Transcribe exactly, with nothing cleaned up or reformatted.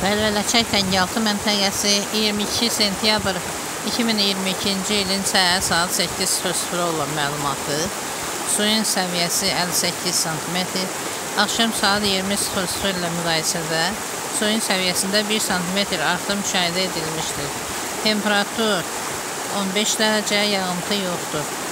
Bəlvələçək Təngəaltı məntəqəsi iyirmi iki sentyabr iki min iyirmi ikinci ilin səhər saat səkkiz sıfır sıfır olan məlumatı, suyun səviyyəsi əlli səkkiz santimetr, axşam saat iyirmi sıfır sıfır ilə müqayisədə suyun səviyyəsində bir santimetr artım müşahidə edilmişdir. Temperatur on beş dərəcə, yağıntı yoxdur.